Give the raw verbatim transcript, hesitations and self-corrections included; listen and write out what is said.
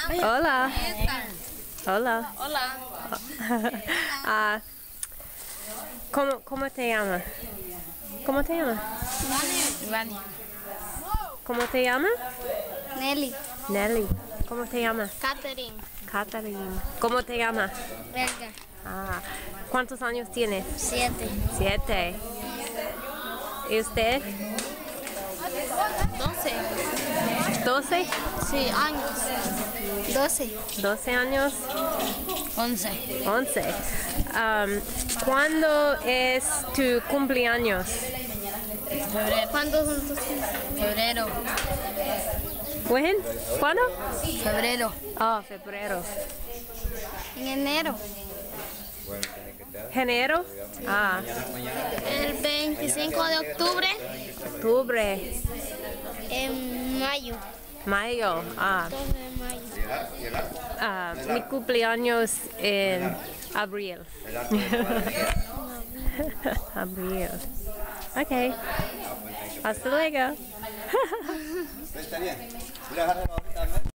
Hola. Hola. Hola. Ah, ¿cómo, ¿Cómo te llamas? ¿Cómo te llamas? Ivani. ¿Cómo te llamas? Nelly. Nelly. ¿Cómo te llamas? Catherine. Catherine. ¿Cómo te llamas? Edgar. Ah, ¿cuántos años tienes? Siete. Siete. ¿Y usted? Doce. ¿Doce? Sí, años. Doce. ¿Doce años? Once. Once. Um, ¿Cuándo es tu cumpleaños? Febrero. ¿Cuándo son tus Febrero. ¿When? ¿Cuándo? Febrero. Oh, febrero. En enero. ¿Enero? Ah, El veinticinco de octubre. octubre. En mayo. Mayo. Ah, dos de mayo. ah, mi cumpleaños en abril. Abril. Ok. Hasta luego. Está bien.